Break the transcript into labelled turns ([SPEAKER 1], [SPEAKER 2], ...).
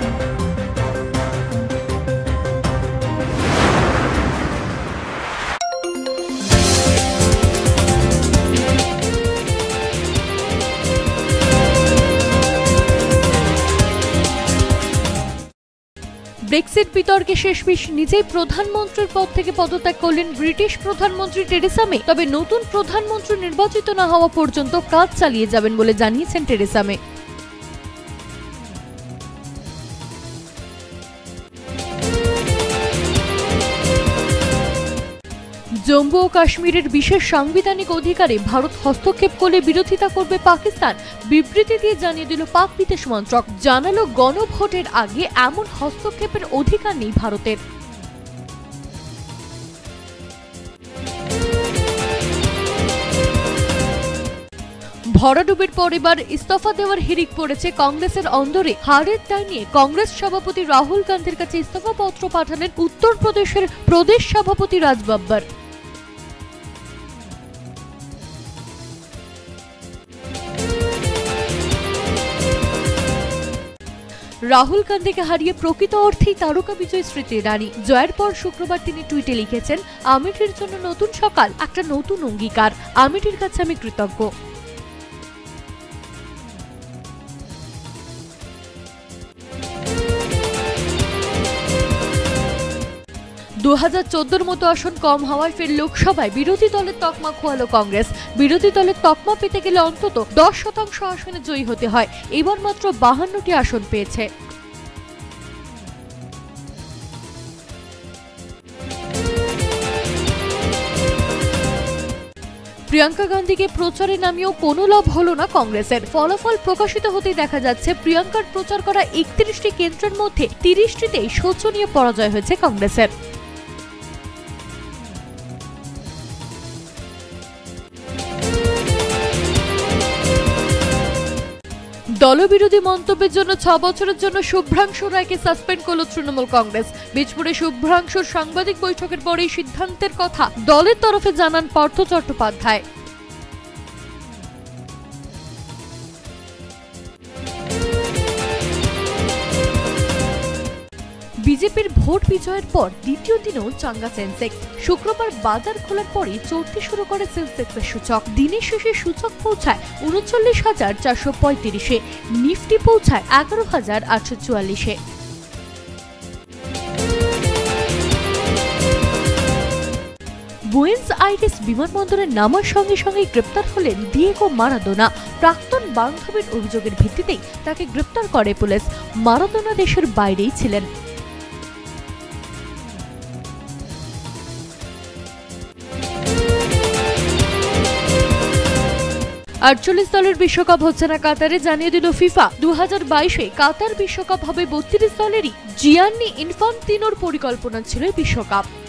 [SPEAKER 1] Brexit বিতর্কে শেষমেশ নিজেই প্রধানমন্ত্রীর পদ থেকে পদত্যাগ করলেন ব্রিটিশ প্রধানমন্ত্রী টেরেসা মে। তবে নতুন প্রধানমন্ত্রী নির্বাচিত না হওয়া পর্যন্ত কাজ চালিয়ে যাবেন বলে জানিয়েছেন টেরেসা মে। জম্মু ও কাশ্মীরের বিশেষ সাংবিধানিক অধিকারে ভারত হস্তক্ষেপ করলে বিরোধিতা করবে পাকিস্তান, বিবৃতি দিয়ে জানিয়ে দিল পাক বিদেশ মন্ত্রক। জানালো গণভোটের আগে এমন হস্তক্ষেপের অধিকার নেই ভারতের। ভরাডুবির পর এবার ইস্তফা দেওয়ার হিড়িক পড়েছে কংগ্রেসের অন্দরে। হারের দায় নিয়ে কংগ্রেস সভাপতি রাহুল গান্ধীর কাছে ইস্তফা পত্র পাঠালেন উত্তরপ্রদেশের প্রদেশ সভাপতি রাজ বাব্বর। রাহুল গান্ধীকে হারিয়ে প্রকৃত অর্থেই তারকা বিজয় স্মৃতি ইরানি। জয়ের পর শুক্রবার তিনি টুইটে লিখেছেন, আমেঠির জন্য নতুন সকাল, একটা নতুন অঙ্গীকার। আমেঠির কাছে আমি কৃতজ্ঞ। দু 2014-র মতো আসন কম হওয়ায় ফের লোকসভায় বিরোধী দলের তকমা খোয়ালো কংগ্রেস। বিরোধী দলের তকমা পেতে গেলে অন্তত 10% আসনে জয়ী হতে হয়। এবার মাত্র 52টি আসন পেয়েছে। প্রিয়াঙ্কা গান্ধীকে প্রচারে নামিয়েও কোনো লাভ হলো না কংগ্রেসের। ফলাফল প্রকাশিত হতেই দেখা যাচ্ছে প্রিয়াঙ্কার প্রচার করা 31টি কেন্দ্রের মধ্যে 30টিতেই শোচনীয় পরাজয় হয়েছে কংগ্রেসের। দলবিরোধী মন্তব্যের জন্য 6 বছরের জন্য শুভ্রাংশু রায়কে সাসপেন্ড করল তৃণমূল কংগ্রেস। বীজপুরে শুভ্রাংশুর সাংবাদিক বৈঠকের পরেই সিদ্ধান্তের কথা দলের তরফে জানান পার্থ চট্টোপাধ্যায়। বিজেপির ভোট বিজয়ের পর দ্বিতীয় দিনেও চাঙ্গা সেন্সেক্স। শুক্রবার বাজার খোলার পরই চলতে শুরু করে সেন্সেক্সের সূচক। দিনের শেষে সূচক পৌঁছায় 39,435-এ, নিফটি পৌঁছায় 11,844-এ। বুয়েন্স আইরেস বিমানবন্দরে নামার সঙ্গে সঙ্গে গ্রেপ্তার হলেন ডিয়েগো মারাদোনা। প্রাক্তন বান্ধবীর অভিযোগের ভিত্তিতেই তাকে গ্রেপ্তার করে পুলিশ। মারাদোনা দেশের বাইরেই ছিলেন। আটচল্লিশ দলের বিশ্বকাপ হচ্ছে না কাতারে, জানিয়ে দিল ফিফা। 2022-এ কাতার বিশ্বকাপ হবে 32 দলেরই। জিয়ান্নি ইনফান্তিনোর পরিকল্পনা ছিল বিশ্বকাপ।